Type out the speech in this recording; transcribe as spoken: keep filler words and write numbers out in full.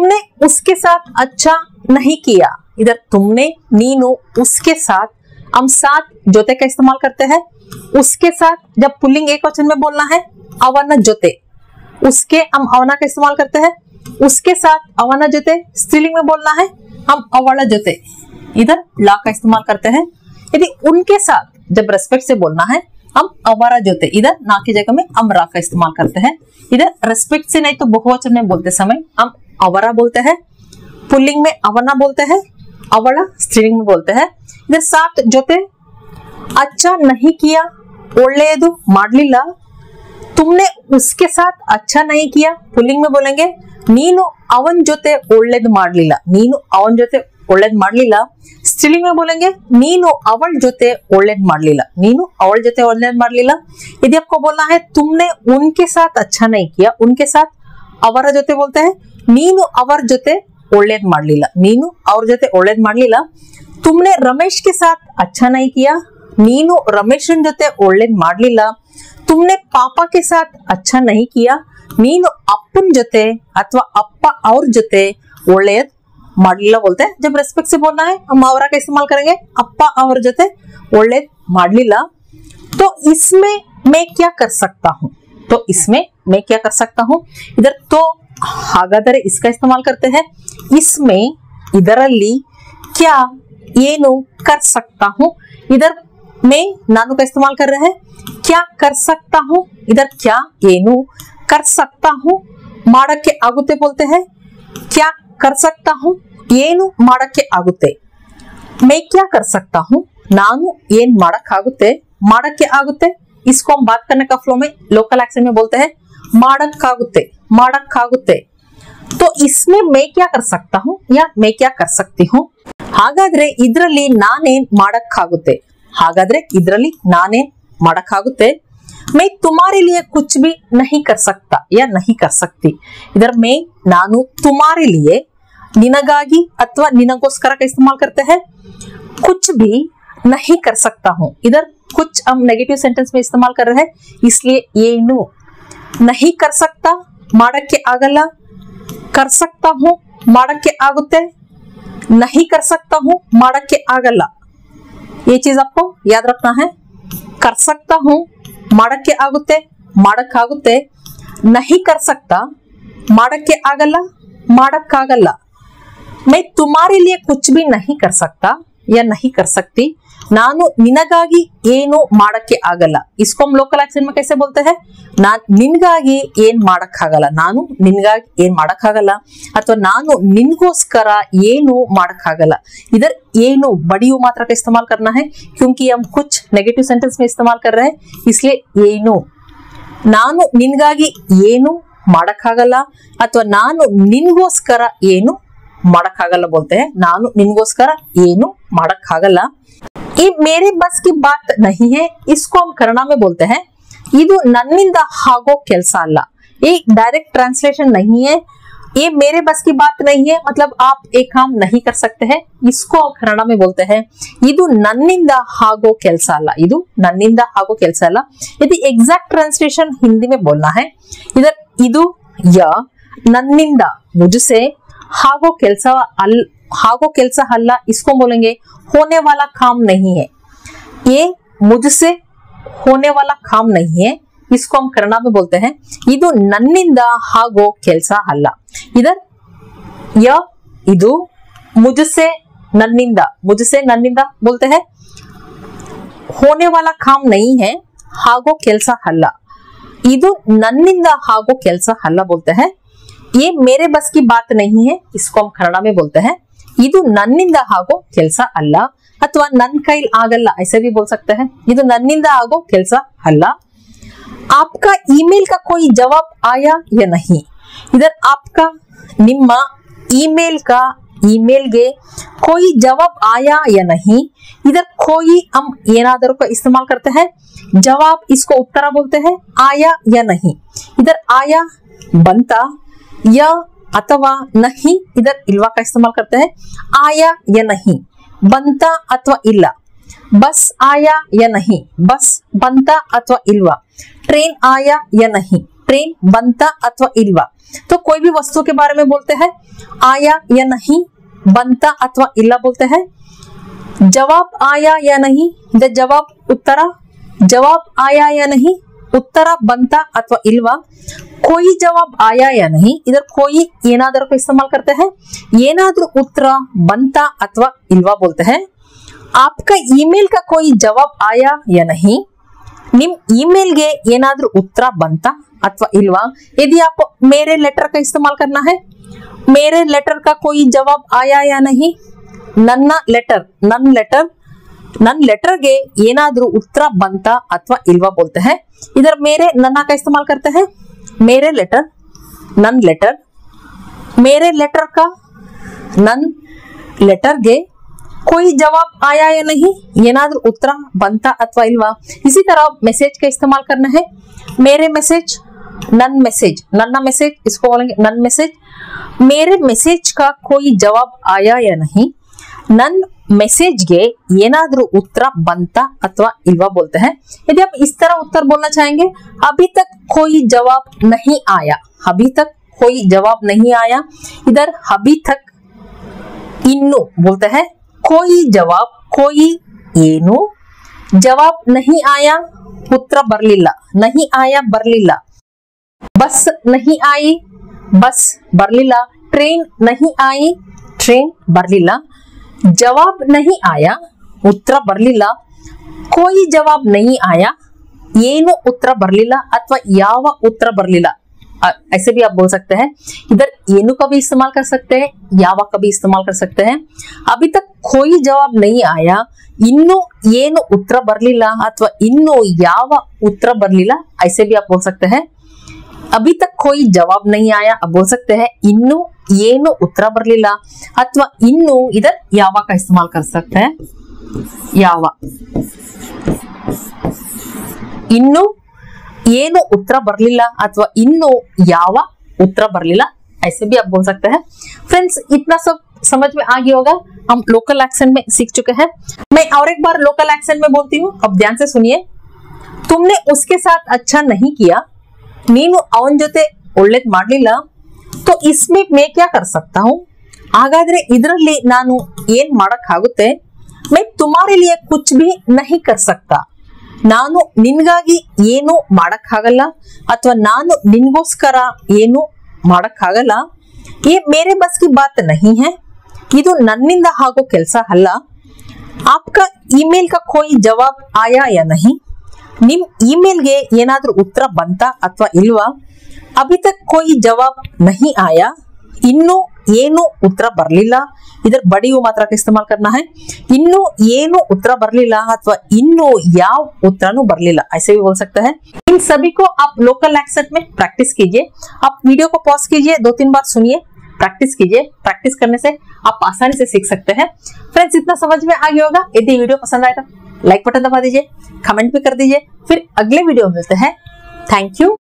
तुमने उसके साथ अच्छा नहीं किया, इधर तुमने नीनु उसके साथ, हम साथ जोते का इस्तेमाल करते हैं। उसके साथ जब पुल्लिंग एक वचन में बोलना है अवना जोते, उसके हम अवना का इस्तेमाल करते हैं। उसके साथ अवना जोते स्त्रीलिंग में बोलना है हम अवला जोते, इधर ला का इस्तेमाल करते हैं। यदि उनके साथ जब रेस्पेक्ट से बोलना है हम अवरा जोते, इधर ना की जगह में हम रा का इस्तेमाल करते हैं। इधर रेस्पेक्ट से नहीं तो बहुवचन में बोलते समय हम अवरा बोलते हैं, पुल्लिंग में अवना बोलते हैं, अवला स्त्रीलिंग में बोलते हैं। इधर साथ जोते अच्छा नहीं किया, ಒಳ್ಳೆಯದು ಮಾಡಲಿಲ್ಲ, तुमने उसके साथ अच्छा नहीं किया, पुल्लिंग में बोलेंगे ನೀನು ಅವನ ಜೊತೆ ಒಳ್ಳೆಯದು ಮಾಡಲಿಲ್ಲ, ನೀನು ಅವನ ಜೊತೆ ಒಳ್ಳೆಯದು ಮಾಡಲಿಲ್ಲ। ಸ್ತ್ರೀಲಿಂग में बोलेंगे ನೀನು ಅವಳ ಜೊತೆ ಒಳ್ಳೆಯದು ಮಾಡಲಿಲ್ಲ, ನೀನು ಅವಳ ಜೊತೆ ಒಳ್ಳೆಯದು ಮಾಡಲಿಲ್ಲ। यदि आपको बोलना है तुमने उनके साथ अच्छा नहीं किया, उनके साथ ಅವರ ಜೊತೆ बोलते हैं ನೀನು ಅವರ ಜೊತೆ ಒಳ್ಳೆಯದು ಮಾಡಲಿಲ್ಲ, ನೀನು ಅವ್ರ ಜೊತೆ ಒಳ್ಳೆಯದು ಮಾಡಲಿಲ್ಲ। तुमने रमेश के साथ अच्छा नहीं किया, ನೀನು ರಮೇಶನ್ ಜೊತೆ ಒಳ್ಳೆಯದು ಮಾಡಲಿಲ್ಲ। तुमने पापा के साथ अच्छा नहीं किया, ನೀನು ಅಪ್ಪನ ಜೊತೆ ಅಥವಾ ಅಪ್ಪ ಅವ್ರ ಜೊತೆ ಒಳ್ಳೆಯದು ಮಾಡಲಿಲ್ಲ बोलते हैं। जब रेस्पेक्ट से बोलना है हम ಅವರ का इस्तेमाल करेंगे ಅಪ್ಪ ಅವ್ರ ಜೊತೆ ಒಳ್ಳೆಯದು ಮಾಡಲಿಲ್ಲ। तो इसमें मैं क्या कर सकता हूँ, तो इसमें मैं क्या कर सकता हूँ, इधर तो हागादरे इसका इस्तेमाल करते हैं। इसमें ಇದರಲ್ಲಿ क्या ಏನು कर सकता हूँ, इधर मैं नानू का इस्तेमाल कर रहे हैं। क्या कर सकता हूँ, इधर क्या ಏನು कर सकता हूँ ಮಾಡಕ್ಕೆ ಆಗುತ್ತೆ बोलते हैं। क्या कर सकता हूँ ಏನು ಮಾಡಕ್ಕೆ ಆಗುತ್ತೆ। मैं क्या कर सकता हूँ ನಾನು ಏನ್ ಮಾಡಕ್ಕೆ ಆಗುತ್ತೆ, ಮಾಡಕ್ಕೆ ಆಗುತ್ತೆ इसको हम बात करने का फ्लो में लोकल एक्सेंट में बोलते हैं ಮಾಡಕ್ಕೆ ಆಗುತ್ತೆ, ಮಾಡಕ್ಕೆ ಆಗುತ್ತೆ। तो इसमें मैं क्या कर सकता हूँ या मैं क्या कर सकती हूँ। ಹಾಗಾದ್ರೆ ಇದರಲ್ಲಿ ನಾನೇನ್ ಮಾಡಕ್ಕಾಗುತ್ತೆ, ಹಾಗಾದ್ರೆ ಇದರಲ್ಲಿ ನಾನೇನ್ ಮಾಡಕ್ಕಾಗುತ್ತೆ। मैं तुम्हारे लिए कुछ भी नहीं कर सकता या नहीं कर सकती, इधर मैं नानु तुम्हारे लिए निनगागी अथवा निनगोस्कर का इस्तेमाल करते हैं। कुछ भी नहीं कर सकता हूँ, इधर कुछ हम नेगेटिव सेंटेंस में इस्तेमाल कर रहे हैं इसलिए ಏನು नहीं कर सकता ಮಾಡಕ್ಕೆ ಆಗಲ್ಲ, कर सकता हूँ ಮಾಡಕ್ಕೆ ಆಗುತ್ತೆ, नहीं कर सकता हूँ ಮಾಡಕ್ಕೆ ಆಗಲ್ಲ। ये चीज आपको याद रखना है। कर सकता हूँ ಮಾಡಕ್ಕೆ ಆಗುತ್ತೆ, ಮಾಡಕ್ಕಾಗುತ್ತೆ, नहीं कर सकता ಮಾಡಕ್ಕೆ ಆಗಲ್ಲ, ಮಾಡಕ್ಕಾಗಲ್ಲ। मैं तुम्हारे लिए कुछ भी नहीं कर सकता या नहीं कर सकती, ನಾನು ನಿನಗಾಗಿ ಏನು ಮಾಡಕ್ಕೆ ಆಗಲ್ಲ। इसको हम लोकल एक्सेंट में कैसे बोलते हैं, ನಾನ್ ನಿನಗಾಗಿ ಏನ್ ಮಾಡಕ್ಕಾಗಲ್ಲ, ನಾನು ನಿನಗಾಗಿ ಏನ್ ಮಾಡಕ್ಕಾಗಲ್ಲ ಅಥವಾ ನಾನು ನಿನಗೋಸ್ಕರ ಏನು ಮಾಡಕ್ಕಾಗಲ್ಲ। इधर ಏನು बड़ी मात्रा का इस्तेमाल करना है क्योंकि हम कुछ नेगेटिव सेंटेंस में इस्तेमाल कर रहे हैं इसलिए ಏನು ನಾನು ನಿನಗಾಗಿ ಏನು ಮಾಡಕ್ಕಾಗಲ್ಲ ಅಥವಾ ನಾನು ನಿನಗೋಸ್ಕರ ಏನು ಮಾಡಕ್ಕಾಗಲ್ಲ बोलते हैं। ನಾನು ನಿನಗೋಸ್ಕರ ಏನು ಮಾಡಕ್ಕಾಗಲ್ಲ। ये मेरे बस की बात नहीं है, इसको हम कन्नड़ में बोलते हैं ಇದು ನನ್ನಿಂದ ಆಗೋ ಕೆಲಸ ಅಲ್ಲ। ये डायरेक्ट ट्रांसलेशन नहीं है, ये मेरे बस की बात नहीं है मतलब आप एक काम नहीं कर सकते हैं, इसको कन्नड़ में बोलते हैं ಇದು ನನ್ನಿಂದ ಆಗೋ ಕೆಲಸ ಅಲ್ಲ, ಇದು ನನ್ನಿಂದ ಆಗೋ ಕೆಲಸ ಅಲ್ಲ। यदि एग्जैक्ट ट्रांसलेशन हिंदी में बोलना है इधर ಇದು ಯ ನನ್ನಿಂದ मुझसे ಆಗೋ ಕೆಲಸ ಅಲ್ಲ, ಆಗೋ ಕೆಲಸ ಅಲ್ಲ इसको बोलेंगे होने वाला काम नहीं है, ये मुझसे होने वाला काम नहीं है इसको हम कन्नड़ में बोलते हैं ಇದು ನನ್ನಿಂದ ಆಗೋ ಕೆಲಸ ಅಲ್ಲ। इधर ಯ ಇದು मुझसे नन्निंद, मुझसे नन्निंद बोलते हैं होने वाला काम नहीं है ಆಗೋ ಕೆಲಸ ಅಲ್ಲ, ಇದು ನನ್ನಿಂದ ಆಗೋ ಕೆಲಸ ಅಲ್ಲ बोलते हैं। ये मेरे बस की बात नहीं है इसको हम कन्नड़ में बोलते हैं ಇದು ನನ್ನಿಂದ ಆಗೋ ಕೆಲಸ ಅಲ್ಲ अथवा नन कईल ಆಗಲ್ಲ ऐसे भी बोल सकते हैं ಇದು ನನ್ನಿಂದ ಆಗೋ ಕೆಲಸ ಅಲ್ಲ। आपका ईमेल का कोई जवाब आया या नहीं, इधर आपका ನಿಮ್ಮ ईमेल का ईमेल ಗೆ कोई जवाब आया या नहीं, इधर कोई हम ಏನಾದರೂ का इस्तेमाल करते हैं, जवाब इसको उत्तर बोलते हैं, आया या नहीं इधर आया बनता, या अथवा नहीं इधर इल्वा का इस्तेमाल करते हैं, आया या नहीं बनता अथवा इल्ला, बस आया या नहीं बस बनता अथवा इल्वा, ट्रेन आया या नहीं ट्रेन बनता अथवा इल्वा। तो कोई भी वस्तु के बारे में बोलते हैं, आया या नहीं, बनता अथवा इल्ला बोलते हैं। जवाब आया या नहीं, द जवाब उत्तरा, जवाब आया या नहीं, उत्तरा बनता अथवा इल्वा। कोई जवाब आया या नहीं, इधर कोई ಏನಾದರೂ को इस्तेमाल करते हैं, ಏನಾದರೂ उत्तर बनता अथवा इल्वा बोलते हैं। आपका ईमेल का कोई जवाब आया या नहीं, निम ईमेल गे ಏನಾದರೂ उत्तर बनता अथवा इल्वा। यदि आप मेरे लेटर का इस्तेमाल करना है, मेरे लेटर का कोई जवाब आया या नहीं, ನನ್ನ लेटर, नन लेटर, नन लेटर गे ಏನಾದರೂ उत्तर बनता अथवा इल्वा बोलते हैं। इधर मेरे नन्ना का इस्तेमाल करते हैं, मेरे लेटर, नन लेटर, मेरे लेटर का नन लेटर गे कोई जवाब आया या नहीं, ಏನಾದರೂ उत्तर बनता अथवा इल्वा। इसी तरह मैसेज का इस्तेमाल करना है, मेरे मैसेज, नन मैसेज, नन्ना मैसेज, इसको बोलेंगे नन मैसेज। मेरे मैसेज का कोई जवाब आया या नहीं, नन मैसेज गे ಏನಾದರೂ उत्तर बनता अथवा इल्वा बोलते हैं। यदि आप इस तरह उत्तर बोलना चाहेंगे, अभी तक कोई जवाब नहीं आया, अभी तक कोई जवाब नहीं आया, इधर अभी तक इन्नु बोलते हैं। कोई जवाब, कोई ಏನು, जवाब नहीं आया, उत्तर बरलिಲ್ಲ, नहीं आया बरलिಲ್ಲ। बस नहीं आई, बस बरलिಲ್ಲ। ट्रेन नहीं आई, ट्रेन बरलिಲ್ಲ। जवाब नहीं आया, उत्तर बरलिಲ್ಲ। कोई जवाब नहीं आया, ಏನು उत्तर बरलिಲ್ಲ अथवा ಯಾವ उत्तर बरलिಲ್ಲ। ऐसे भी आप बोल सकते हैं। इधर ಏನು का भी इस्तेमाल कर सकते हैं, ಯಾವ का भी इस्तेमाल कर सकते हैं। अभी तक कोई जवाब नहीं आया, ಇನ್ನು ಏನು उत्तर बरलिಲ್ಲ अथवा ಇನ್ನು ಯಾವ उत्तर बरलिಲ್ಲ, ऐसे भी आप बोल सकते हैं। अभी तक कोई जवाब नहीं आया, अब बोल सकते हैं ಇನ್ನು ಏನು उत्तर बरलिಲ್ಲ अथवा ಇನ್ನು, इधर ಯಾವ का इस्तेमाल कर सकते हैं, ಯಾವ। ಇನ್ನು ಏನು उत्तर बरलिಲ್ಲ अथवा ಇನ್ನು ಯಾವ उत्तर बरलिಲ್ಲ, ऐसे भी आप बोल सकते हैं। फ्रेंड्स, इतना सब समझ में आ गया होगा, हम लोकल एक्सेंट में सीख चुके हैं। मैं और एक बार लोकल एक्सेंट में बोलती हूँ, अब ध्यान से सुनिए। तुमने उसके साथ अच्छा नहीं किया, ನೀನು ಅವನ ಜೊತೆ ಒಳ್ಳೇದ್ ಮಾಡ್ಲಿಲ್ಲ, तो इसमें मैं क्या कर सकता हूँ, ಹಾಗಾದ್ರೆ ಇದರಲ್ಲಿ ನಾನು ಏನ್ ಮಾಡಕ್ ಆಗುತ್ತೆ। मैं तुम्हारे लिए कुछ भी नहीं कर सकता, ನಾನು ನಿನ್ಗಾಗಿ ಏನು ಮಾಡಕ್ ಆಗಲ್ಲ ಅಥವಾ ನಾನು ನಿನ್ಗೋಸ್ಕರ ಏನು ಮಾಡಕ್ ಆಗಲ್ಲ। ये मेरे बस की बात नहीं है, ಇದು ನನ್ನಿಂದ ಆಗೋ ಕೆಲಸ ಅಲ್ಲ। आपका ईमेल का कोई जवाब आया या नहीं, ನಿಮ್ ಇಮೇಲ್ಗೆ ಏನಾದರೂ ಉತ್ತರ ಬಂತಾ ಅಥವಾ ಇಲ್ವಾ। अभी तक कोई जवाब नहीं आया, ಇನ್ನು ಏನು ಉತ್ತರ ಬರಲಿಲ್ಲ, इधर बड़ी वो मात्रा का इस्तेमाल करना है। ಇನ್ನು ಏನು ಉತ್ತರ ಬರಲಿಲ್ಲ अथवा ಇನ್ನು ಯಾವ ಉತ್ತರನೂ ಬರಲಿಲ್ಲ, ऐसे भी बोल सकते हैं। इन सभी को आप लोकल एक्सेंट में प्रैक्टिस कीजिए। आप वीडियो को पॉज कीजिए, दो तीन बार सुनिए, प्रैक्टिस कीजिए। प्रैक्टिस करने से आप आसानी से सीख सकते हैं। फ्रेंड्स, इतना समझ में आ गया होगा। यदि वीडियो पसंद आए तो लाइक बटन दबा दीजिए, कमेंट भी कर दीजिए। फिर अगले वीडियो में मिलते हैं। Thank you.